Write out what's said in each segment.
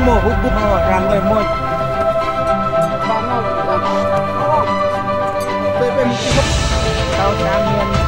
mùa hút bút làm người mùa bên tao sang miền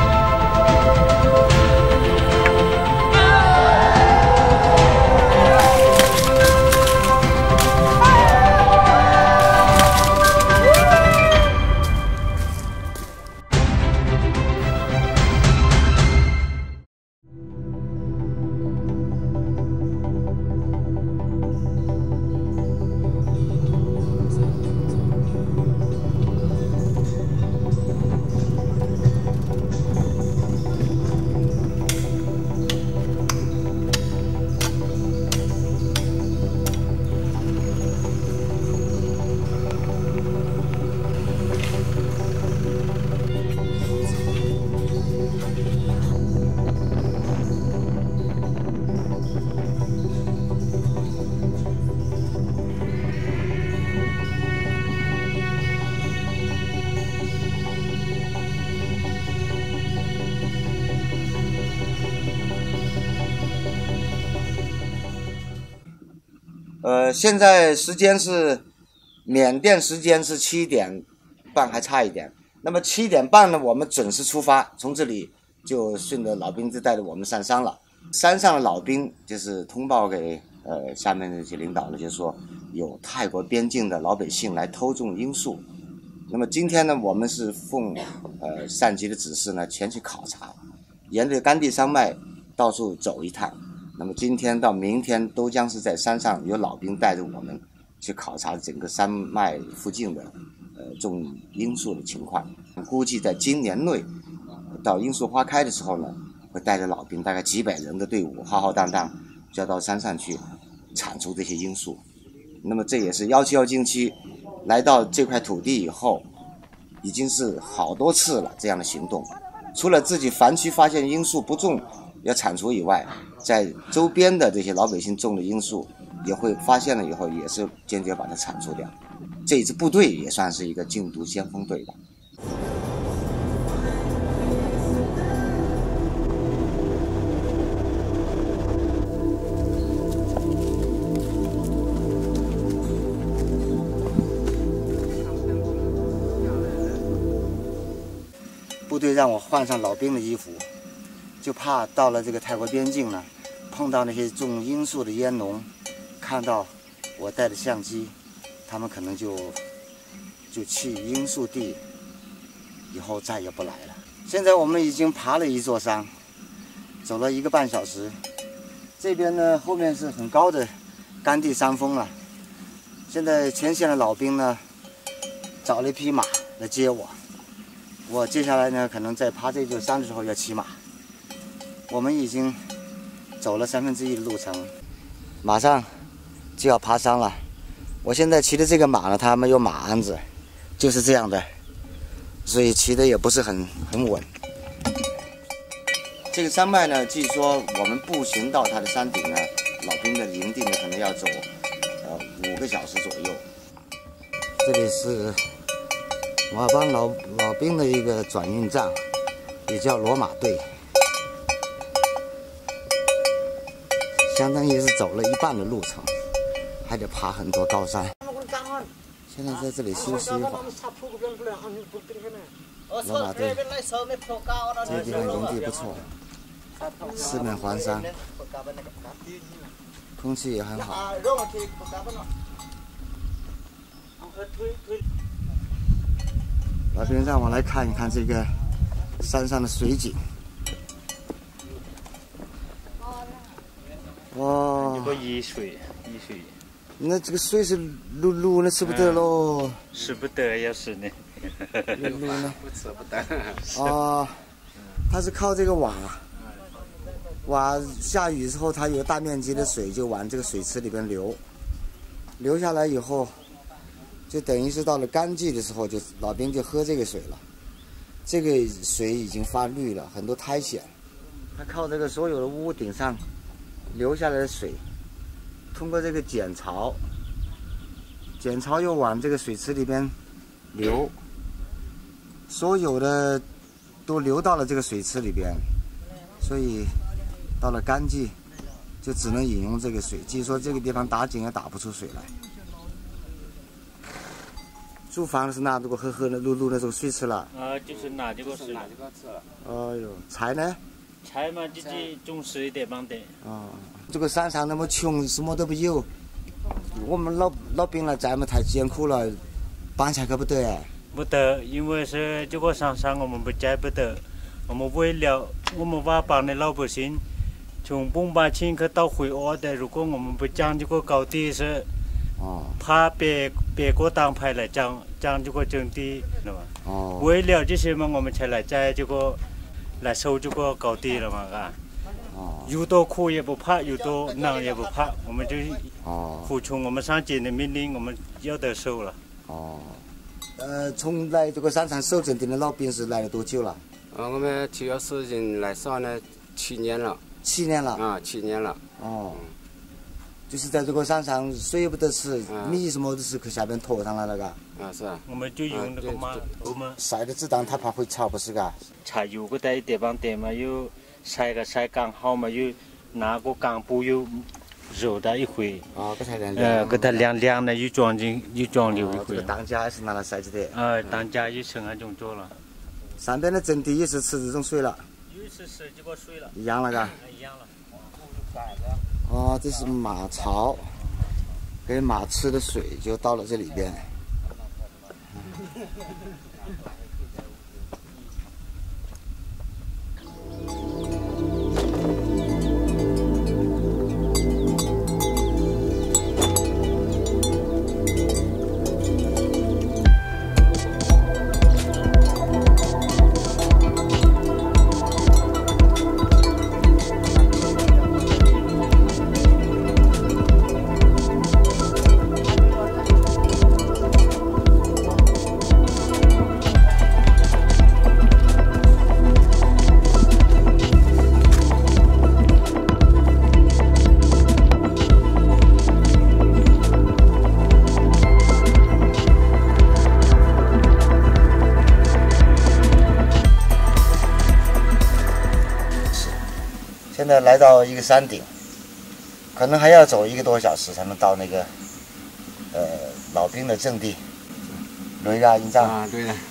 现在时间是缅甸时间是7点半，还差一点。那么7点半呢，我们准时出发，从这里就顺着老兵就带着我们上山了。山上的老兵就是通报给下面那些领导了，就说有泰国边境的老百姓来偷种罂粟。那么今天呢，我们是奉上级的指示呢，前去考察，沿着甘地山脉到处走一趟。那么今天到明天都将是在山上有老兵带着我们去考察整个山脉附近的种罂粟的情况。估计在今年内到罂粟花开的时候呢，会带着老兵大概几百人的队伍，浩浩荡荡就要到山上去铲除这些罂粟。那么这也是171军区来到这块土地以后，已经是好多次了这样的行动。除了自己防区发现罂粟不种要铲除以外，在周边的这些老百姓种的罂粟也会发现了以后，也是坚决把它铲除掉。这一支部队也算是一个禁毒先锋队吧。部队让我换上老兵的衣服，就怕到了这个泰国边境呢，碰到那些种罂粟的烟农，看到我带的相机，他们可能就去罂粟地，以后再也不来了。现在我们已经爬了一座山，走了1个半小时。这边呢，后面是很高的甘地山峰了。现在前线的老兵呢，找了一匹马来接我。我接下来呢，可能在爬这座山的时候要骑马。我们已经走了1/3的路程，马上就要爬山了。我现在骑的这个马呢，它没有马鞍子，就是这样的，所以骑的也不是很稳。这个山脉呢，据说我们步行到它的山顶呢，老兵的营地呢，可能要走5个小时左右。这里是我帮老兵的一个转运站，也叫罗马队。相当于是走了1半的路程，还得爬很多高山。现在在这里休息一会儿。罗马队这个地方营地不错，四面环山，空气也很好。老兵让我来看一看这个山上的水景。哇！ 一个雨水， 那这个水是露那吃不得喽。 吃不得也是呢。 露呢？ 吃不得。 哦，它是靠这个瓦下雨之后，它有大面积的水就往这个水池里边流下来以后，就等于是到了干季的时候，老兵就喝这个水了。这个水已经发绿了，很多苔藓。它靠这个所有的屋顶上流下来的水，通过这个碱槽又往这个水池里边流，所有的都流到了这个水池里边，所以到了干季就只能饮用这个水。据说这个地方打井也打不出水来。住房是拿这个喝的露的这个水吃了。 就是拿这个水了。 哎呦，菜呢？ 菜嘛，自己种吃一点帮的。 这个山上那么穷，什么都没有。我们老兵了，再么太艰苦了，搬下去不得哎。 不得，因为是这个山上我们不摘不得，我们为了我们佤邦的老百姓，从崩巴青去到回俄的，如果我们不将这个高地是，怕别个党派来将这个征地，是吧？为了这些嘛，我们才来摘这个，来收这个高地了嘛，啊。有多苦也不怕，有多难也不怕，我们就服从我们上级的命令，我们要得收了。 从来这个山上守阵地的老兵是来了多久了？ 我们主要是人来上呢7年了。 7年了。 7年了。 就是在这个山上水也不得吃，米什么都是去下边驮上来了，嘎。 是啊。 我们就用那个马，我们晒的子弹他怕会潮，不是嘎？ 柴油个在地方点嘛，又晒刚好嘛，又拿个钢布又揉到一回。 给它晾。 给它晾的又装流一回。 这个当家还是拿来晒着的。 当家一生还这么做了。 上边的阵地也是吃这种水了。 又是吃这个水了。 一样了嘎。 一样了。 这是马槽，给马吃的水就到了这里边。现在来到一个山顶，可能还要走1个多小时才能到那个老兵的阵地。对呀，营长。 对的。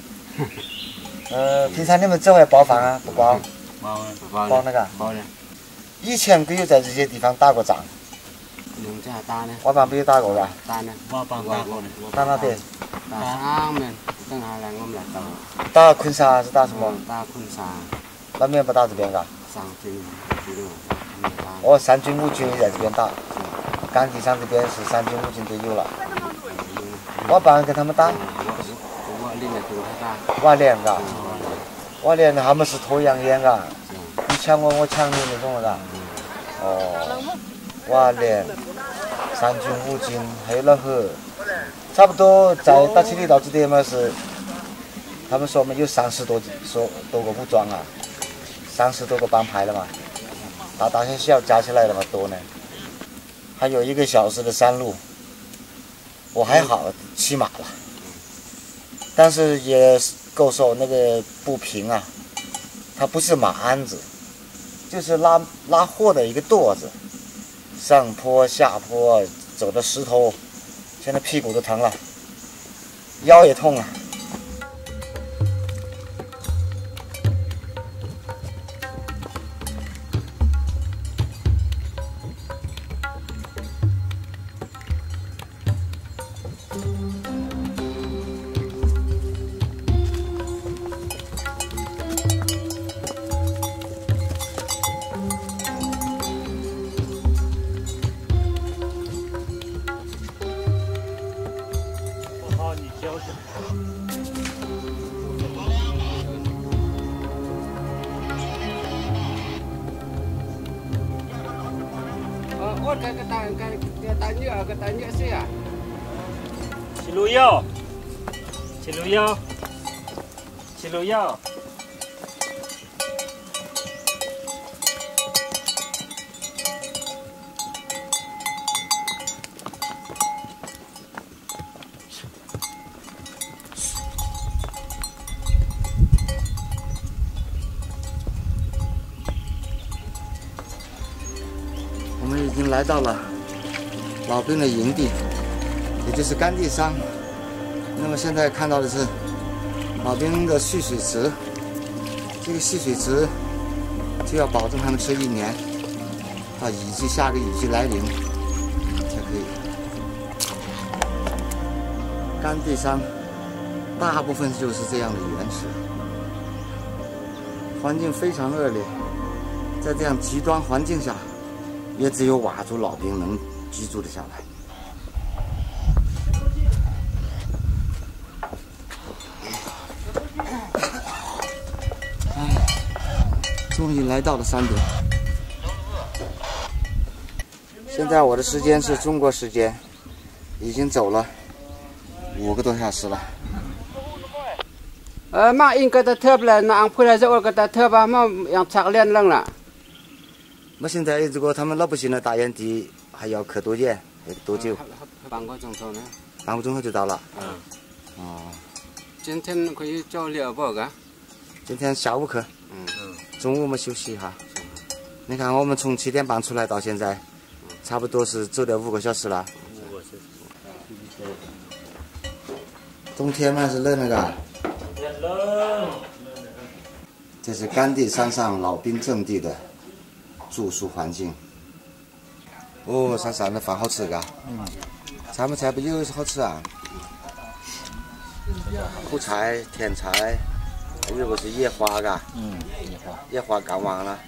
平常你们这会包房啊？不包？ 包那个？ 包的。 以前可有在这些地方打过仗？ 打呢。 佤邦没有打过吧？ 打呢。 佤邦打过的。 打哪边？ 打上面，等下来我们来打。 打昆沙是打什么？ 打昆沙。 那边不打这边嘎？ 三军。 3军5军在这边打。岗地上这边是3军5军都有了。佤邦跟他们打。瓦脸嘎。瓦脸他们是脱洋烟嘎。你抢我，我抢你那种了嘎。瓦脸，3军5军还有老何，差不多在打起的到这点嘛是，他们说嘛有30多个武装啊，30多个帮派了嘛，大小小加起来了嘛多呢，还有1个小时的山路，我还好骑马了，但是也够受那个不平啊，它不是马鞍子，就是拉货的一个垛子。上坡下坡走的石头，现在屁股都疼了，腰也痛了。 Katanya sih ya. Ciluyau. 经来到了老兵的营地，也就是甘地山。那么现在看到的是老兵的蓄水池，这个蓄水池就要保证他们吃1年，到下个雨季来临才可以。甘地山大部分就是这样的原始，环境非常恶劣，在这样极端环境下，也只有佤族老兵能居住得下来。终于来到了山顶。现在我的时间是中国时间，已经走了5个多小时了。 嘛应该的特别那昂普来这我个的特吧，嘛养长练冷了。 那现在如果他们老百姓的大烟蒂还要刻多远？多久 ？半个钟头呢。 半个钟头就到了。 哦。今天可以叫2包个？ 今天下午课。中午我们休息一下。你看，我们从7点半出来到现在，差不多是走了5个小时了。 5个小时。 冬天嘛是冷那个。 冷。 这是甘地山上老兵阵地的住宿环境。哦，山上的饭好吃嘎。咱们菜不有好吃啊？苦菜、甜菜，还有个是野花嘎。野花干完了。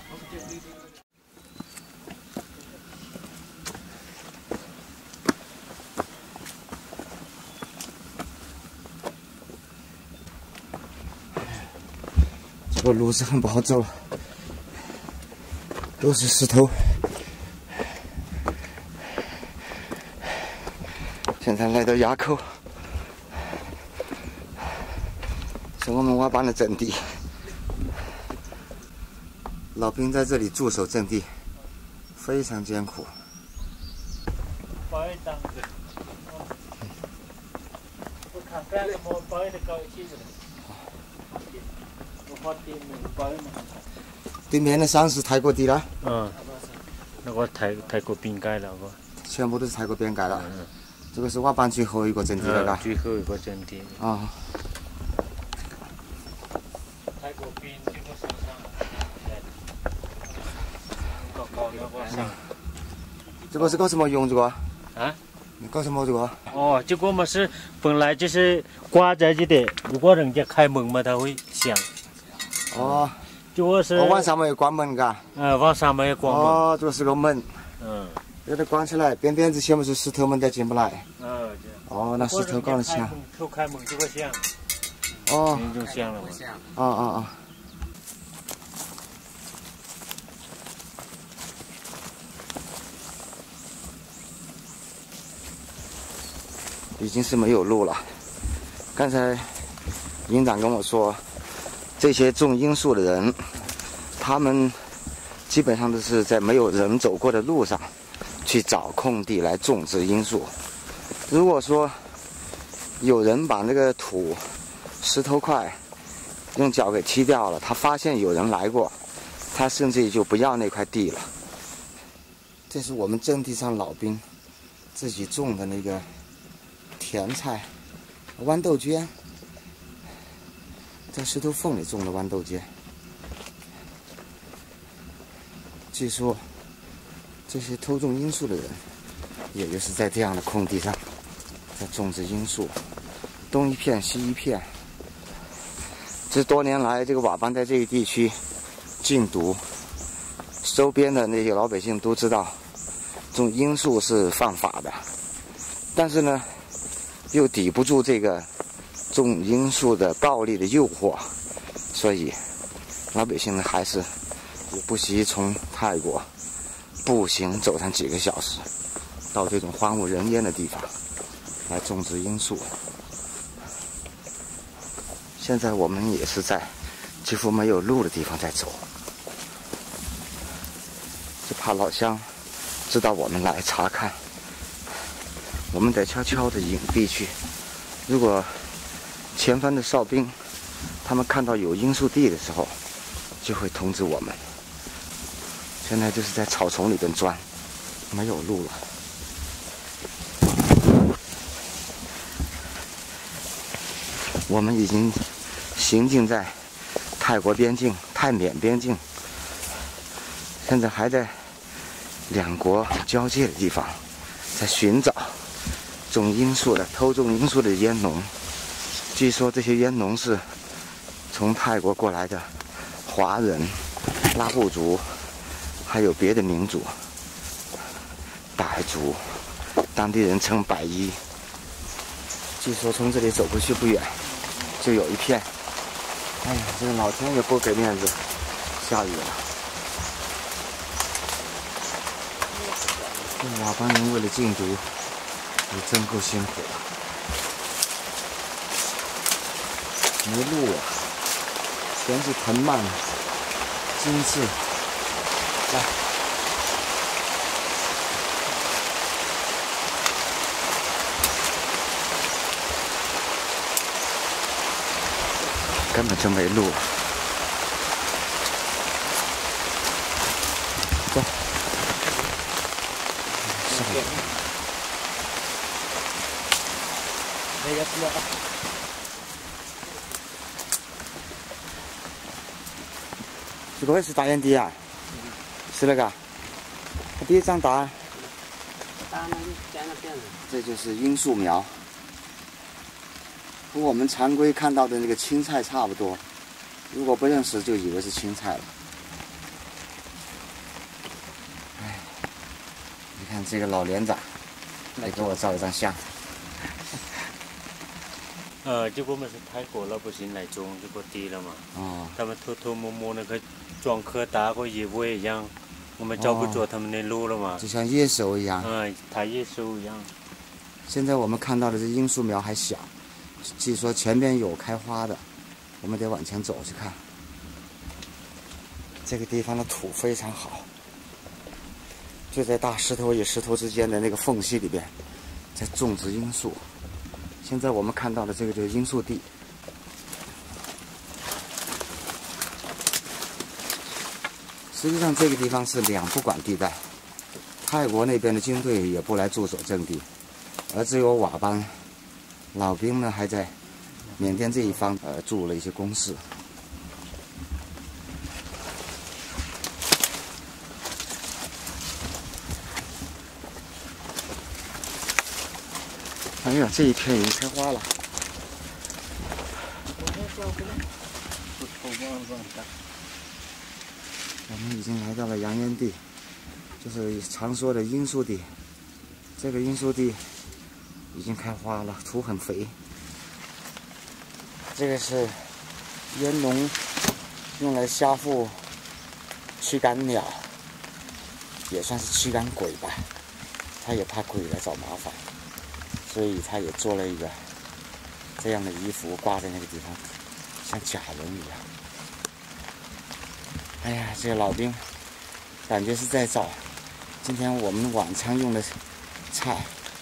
这个路是很不好走，都是石头。现在来到垭口，是我们佤邦的阵地。老兵在这里驻守阵地，非常艰苦。对面的山是泰国地了。 那个泰国边界了个。 全部都是泰国边界了。这个是佤邦最后一个阵地了，嘎。 最后一个阵地。泰国边这个山上。 这个是搞什么用？这个？ 啊？ 你搞什么这个？ 哦，这个嘛是本来就是挂在这里，如果人家开门嘛，它会响。 哦。 这个是。 晚上没有关门，嘎。 晚上没有关门。 哦，这个是个门。给它关起来，边边子全部是石头门，才进不来。哦，那石头搞得响。 头开门就会响。 哦。 就响了嘛。 已经是没有路了。刚才营长跟我说，这些种罂粟的人，他们基本上都是在没有人走过的路上去找空地来种植罂粟。如果说有人把那个土、石头块用脚给踢掉了，他发现有人来过，他甚至就不要那块地了。这是我们阵地上老兵自己种的那个甜菜，豌豆尖，在石头缝里种的豌豆尖。据说这些偷种罂粟的人，也就是在这样的空地上在种植罂粟，东一片西一片。这多年来，这个佤邦在这个地区禁毒，周边的那些老百姓都知道种罂粟是犯法的，但是呢又抵不住这个种罂粟的暴力的诱惑，所以老百姓呢还是不惜从泰国步行走上几个小时，到这种荒无人烟的地方来种植罂粟。现在我们也是在几乎没有路的地方在走，就怕老乡知道我们来查看，我们得悄悄的隐蔽去。如果前方的哨兵他们看到有罂粟地的时候，就会通知我们。现在就是在草丛里边钻， 没有路了。我们已经行进在泰国边境、泰缅边境，现在还在两国交界的地方，在寻找种罂粟的、偷种罂粟的烟农。据说这些烟农是从泰国过来的华人、拉祜族，还有别的民族，傣族，当地人称白衣。据说从这里走过去不远，就有一片。哎呀，这个老天也不给面子，下雨了。这佤邦人为了禁毒，也真够辛苦的。没路啊，全是藤蔓、荆刺。来，根本就没路啊！走，上来。这个是大烟蒂啊，是那个，它第一张答案。这就是罂粟苗，和我们常规看到的那个青菜差不多。如果不认识，就以为是青菜了。哎，你看这个老连长，来给我照一张相。 结果我们是泰国老百姓来种这个地了嘛。 哦。 他们偷偷摸摸那个装科打个野味一样，我们找不着他们的路了嘛。 就像叶手一样。 他野手一样。 现在我们看到的这罂粟苗还小，据说前边有开花的，我们得往前走去看。这个地方的土非常好，就在大石头与石头之间的那个缝隙里边，在种植罂粟。现在我们看到的这个就是罂粟地。实际上这个地方是两不管地带，泰国那边的军队也不来驻守阵地，而只有佤邦老兵呢还在缅甸这一方筑了一些工事。哎呀，这一片已经开花了。我们已经来到了洋烟地，就是常说的罂粟地。这个罂粟地已经开花了，土很肥。这个是烟农用来吓唬驱赶鸟，也算是驱赶鬼吧。他也怕鬼来找麻烦。所以他也做了一个这样的衣服挂在那个地方，像假人一样。哎呀，这个老兵感觉是在找今天我们晚餐用的菜。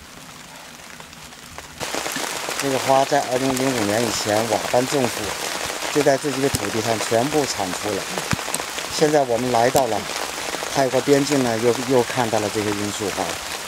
这个花在2005年以前，佤邦政府就在这几个土地上全部铲除了。现在我们来到了泰国边境呢，又看到了这个罂粟花。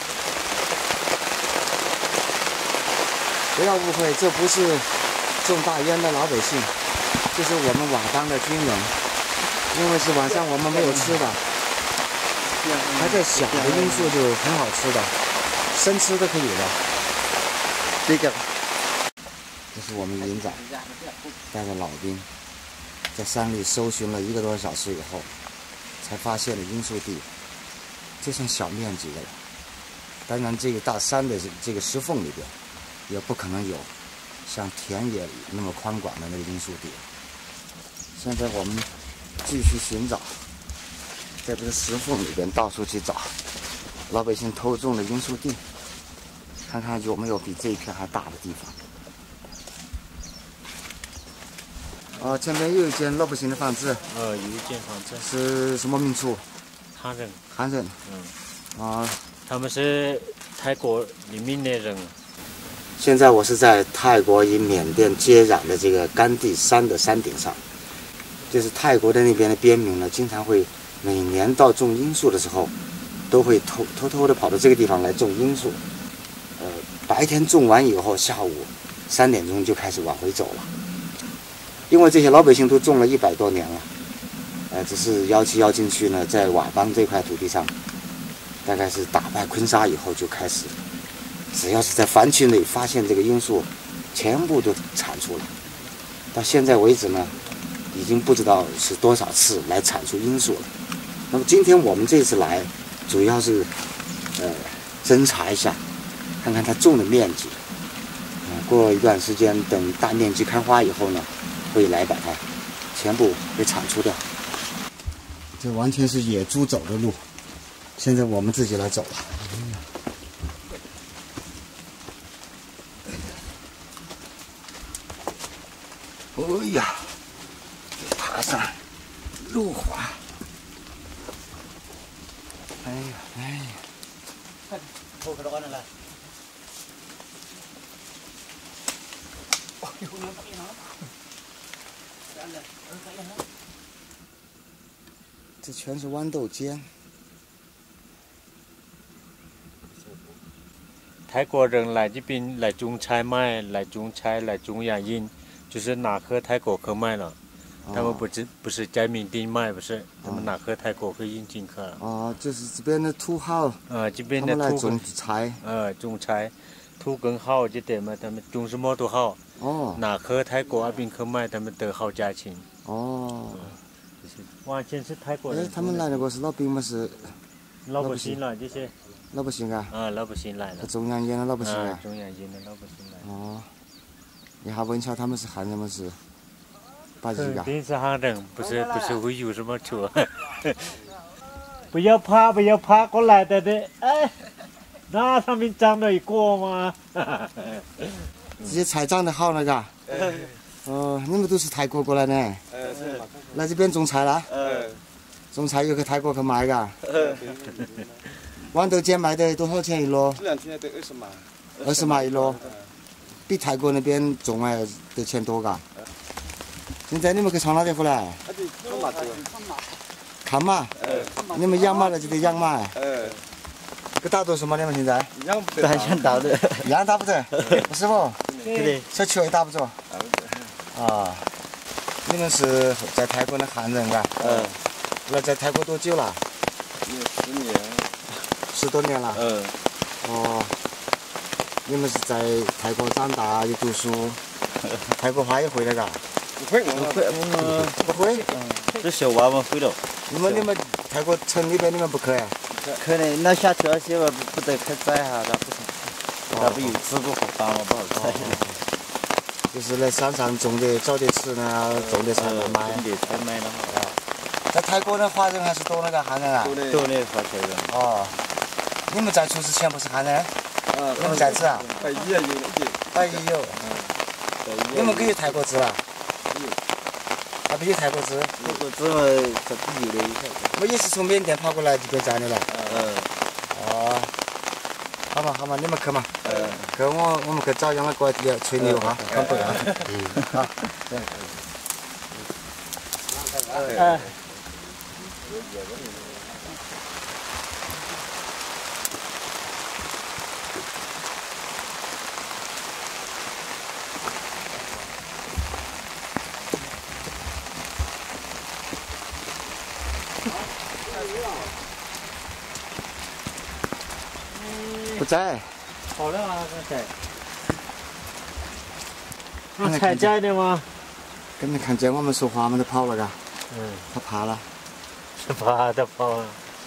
不要误会，这不是种大烟的老百姓，这是我们佤邦的军人。因为是晚上我们没有吃的，还在小的罂粟就很好吃的，生吃都可以的。这个，这是我们营长带着老兵在山里搜寻了1个多小时以后，才发现了罂粟地，这算小面积的了。当然，这个大山的这个石缝里边，也不可能有像田野那么宽广的那个罂粟地。现在我们继续寻找，在这个石缝里边到处去找老百姓偷种的罂粟地，看看有没有比这一片还大的地方。哦，前面又有一间老百姓的房子。 有一间房子。 是什么民族？ 汉人。 汉人。 他们是泰国里面的人。 现在我是在泰国与缅甸接壤的这个甘地山的山顶上，就是泰国的那边的边民呢，经常会每年到种罂粟的时候， 都会偷偷的跑到这个地方来种罂粟。白天种完以后，下午3点钟就开始往回走了。因为这些老百姓都种了100多年了，只是摇旗摇进去呢，在佤邦这块土地上，大概是打败昆沙以后就开始，只要是在番区内发现这个罂粟，全部都铲除了。到现在为止呢，已经不知道是多少次来铲除罂粟了。那么今天我们这次来，主要是侦查一下，看看它种的面积。过一段时间，等大面积开花以后呢，会来把它全部给铲除掉。这完全是野猪走的路，现在我们自己来走了。哎呀，爬上路滑。哎呀，哎呀，偷个多呢了。这全是豌豆尖。 泰国人来这边来种菜卖，来种菜来种洋樱，就是拿和泰国去卖了。他们不是在缅甸卖，不是，他们拿和泰国去引进去。 哦，就是这边的土豪。 这边的土种菜。 种菜，土更好这点嘛，他们种什么都好。拿和泰国那边去卖，他们得好价钱。完全是泰国人。 他们来那个是老兵吗？是老百姓了这些。 老百姓啊？ 老百姓来了。 种洋烟的老百姓啊？ 种洋烟的老百姓来。 一下问巧他们是汉人吗？是？ 肯定是汉人，不是会有什么错。不要怕，不要怕，过来的。哎，那上面长了一个吗？ 这些菜长得好那个。你们都是泰国过来的？ 是。 来这边种菜了？种菜又去泰国去卖嘎？豌豆尖卖的多少钱一箩？ 这2天得20码。 20码一箩，比泰国那边种的钱多嘎？现在你们去从哪里回来？看马。你们养马的就得养马。给打多少嘛？你们现在？ 养不得。 想打的。 养打不着，不是不？ 对。 小球也打不着。你们是在泰国的汉人嘎？那在泰国多久了 ？10年。 10多年了。你们是在泰国长大也读书，泰国话也会的嘎？ 不会，我不会。 这小娃娃会了。 你们泰国城里边你们不去？ 可能那下车些吧，不得去摘哈，他不行，他不有吃过好饭嘛，不好摘。 就是在山上种的，找的吃呢，种的菜来卖。 种的菜卖的好。 在泰国的华人还是多那个汉人啊？ 多的华人。 你们在出之前不是汉人？你们在此啊？ 拜一有。 拜一有。你们给泰国资了？那边有泰国资？ 泰国资嘛，这不有的。 我也是从缅甸跑过来这边站的了。好嘛，你们去嘛。去我们去找养了过来吹牛哈，看不了。好。不在。 好了啊，这菜。菜摘的吗？ 刚才看见我们说话，我们都跑了嘎。他怕了。 是怕他跑了。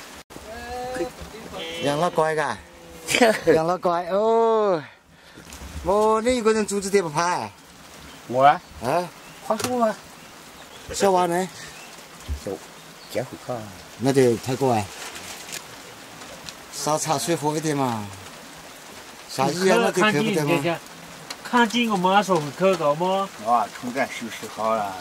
养老乖嘎。养老乖哦。你一个人组织得不怕？ 我啊？ 花树啊。小娃呢？ 结婚卡。 那得泰国啊。烧茶水喝一点嘛。下雨啊，那得去不得嘛。 看见我妈说会去搞吗？ 冲干收拾好了。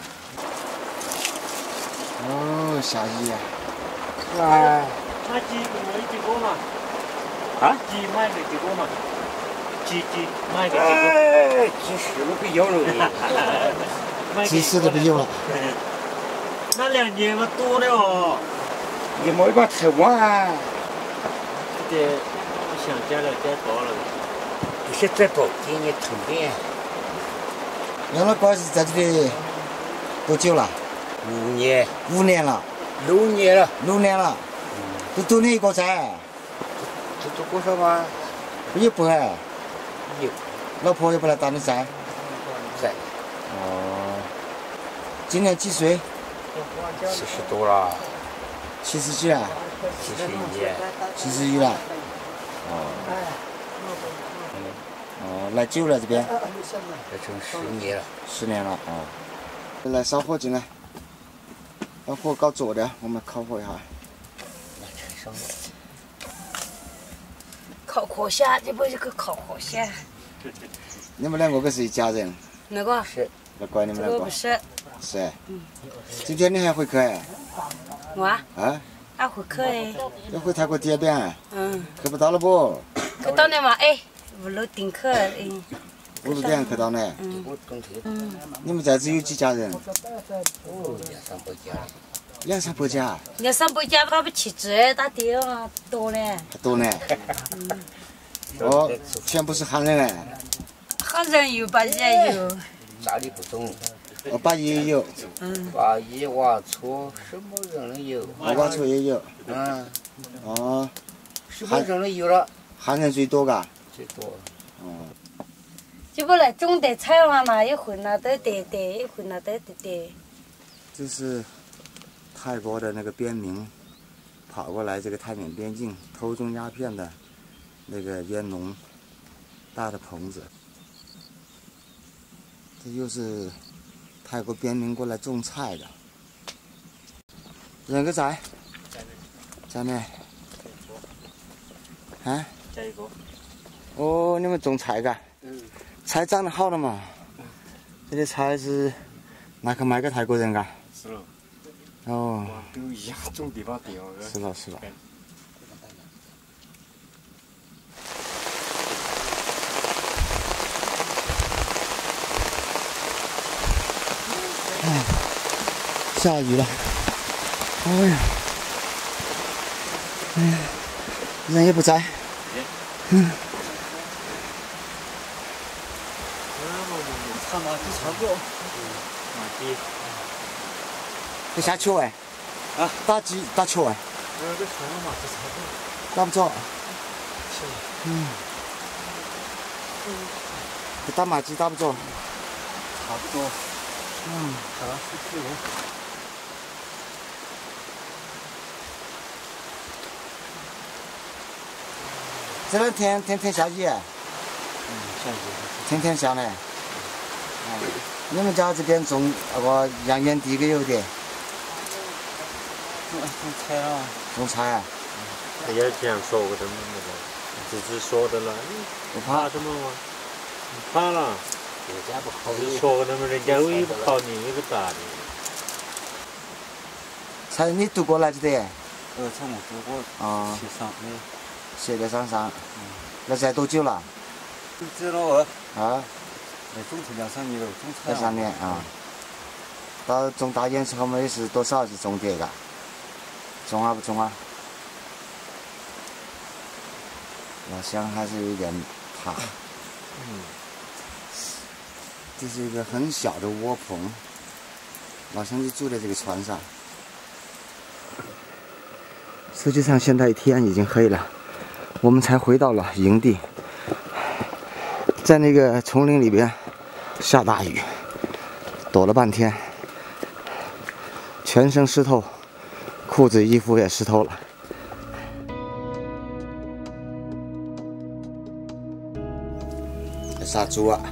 下雨啊。 那鸡卖几个嘛？鸡卖给几个嘛？鸡卖给几个？ 鸡死了不要了。 鸡死了不有了。 那2年嘛多了哦。 你买一把台湾。 得不想家了，再多了。 不是再多，给你充电。 杨老哥是在这里多久了 5年、 ？5年了 6年了。 ，6年了，都你一个噻？ 这做多少吗？ 也不哎， 有老婆也不来打你噻？ 在哦，今年几岁 40多了 ？70几了 ，71。 ？71了。哦，来久了这边这成10年了。 10年了啊。来烧火进来，把火搞着了，我们烤火一下。 烤火虾，这不是个烤火虾？ 你们两个可是一家人？ 那个是。 要怪你们两个这个不。是。 是。今天你还回去哎？ 我啊， 啊？ 俺会去哎。 要回泰国第二遍？ 嗯。 去不到了不？ 去到那嘛哎，5楼顶去哎。 5路点去到呢。 我冬天。 你们在这有几家人哦 ？2、300家。 2、300家，他不去这打电话多嘞。 还多呢。哦，全部是汉人哎。 汉人有，巴也有。 家里不懂。 哦，巴也有。 巴衣、佤错，什么人都有。 佤错也有。 嗯。 哦。 什么人都有了。 汉人最多嘎。 最多。 哦。 就不来种的菜嘛嘛，一会拿到的，一会拿到的。 这是泰国的那个边民跑过来这个泰缅边境偷种鸦片的那个烟农搭的棚子。这又是泰国边民过来种菜的。人个仔，在呢？啊？ 这一个。 哦，你们种菜噶？菜长得好了嘛？这些菜是拿去卖给泰国人噶？ 是了。 哦。 都一样种地方地方。 是了是了。哎，下雨了。哎呀，哎呀，人也不在。嗯。 看马蹄差不多，马蹄， 这下球哎， 啊， 打鸡打球哎， 这船马蹄差不多， 打不着，这打马鸡打不着， 差不多，30kg。 这两天天天下雨， 下雨， 天天下呢。 你们家这边种那个洋烟地给有的？ 种菜啊？ 种菜啊？ 也这样说过的嘛，那个，只是说的了， 不怕什么嘛？你怕了？ 人家不考虑。 说的嘛，人家又不考你，又不打你。 菜你读过来的？ 从我读过。 啊。 写上。 上。那在多久了？ 知道啊。 啊。 种菜2、3年了，种菜。 2、3年啊。到种大烟之后嘛，也是多少是种的嘎？种啊不种啊？老乡还是有点怕。这是一个很小的窝棚，老乡就住在这个船上。实际上现在天已经黑了，我们才回到了营地，在那个丛林里边。 下大雨，躲了半天，全身湿透，裤子、衣服也湿透了。杀猪啊！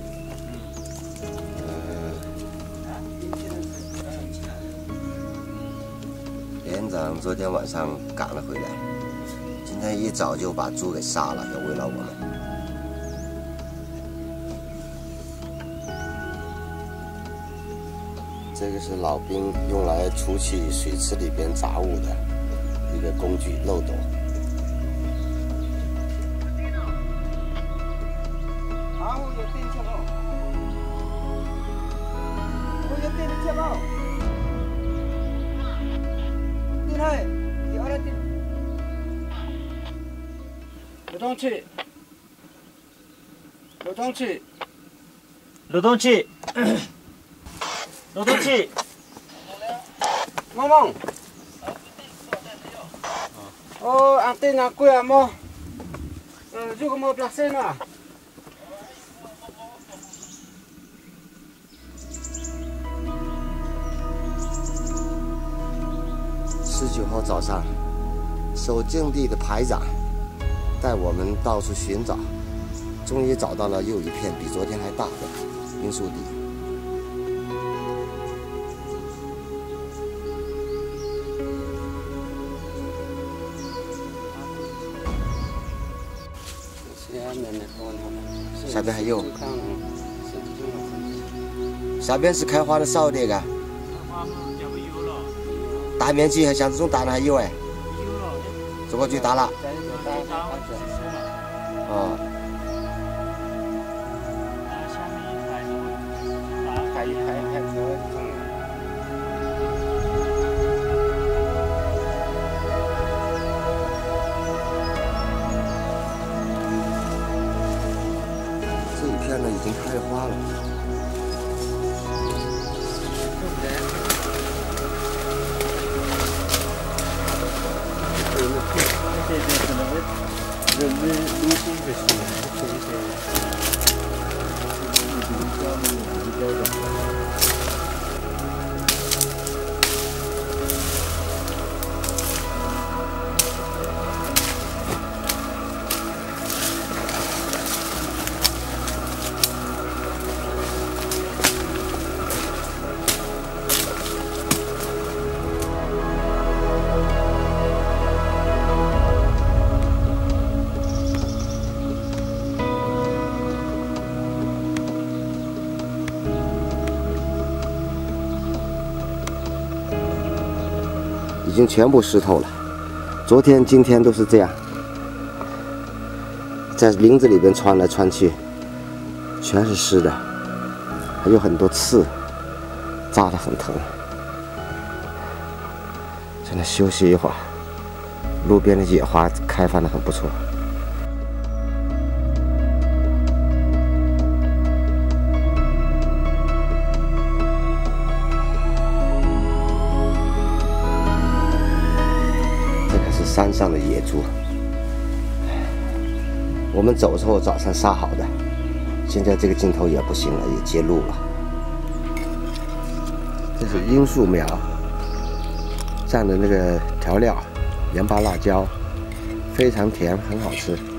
连长昨天晚上赶了回来，今天一早就把猪给杀了，要慰劳我们。 这个是老兵用来除去水池里边杂物的一个工具漏斗。 动器，流动器， 流动器，流动器。 梦梦。哦，antena kuya mo. Juga mau plasena. 19号早上，守阵地的排长带我们到处寻找，终于找到了又一片比昨天还大的罂粟地。下边还有，下边是开花的少点啊。大面积像这种大的还有哎，这个最大了。哦。这一片呢已经开花了。 这边可能人们流行的是这些， 已经全部湿透了，昨天、今天都是这样，在林子里边穿来穿去，全是湿的，还有很多刺，扎得很疼。在那休息一会儿，路边的野花开放得很不错。山上的野猪，我们走的时候早上杀好的，现在这个镜头也不行了，也揭露了。这是罂粟苗蘸的那个调料，盐巴、辣椒，非常甜，很好吃。